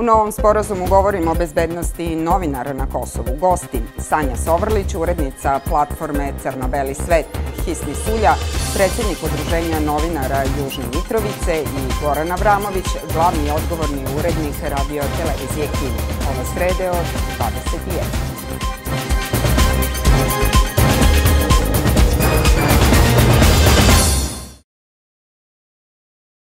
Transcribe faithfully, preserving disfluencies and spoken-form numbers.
U novom sporazumu govorimo o bezbednosti novinara na Kosovu. Gosti Sanja Sovrlić, urednica platforme Crno-beli svet, Hisni Sulja, predsjednik Udruženja novinara Južne Mitrovice i Goran Avramović, glavni i odgovorni urednik radio televizije Kine. Ove srede od dvadeset jedan.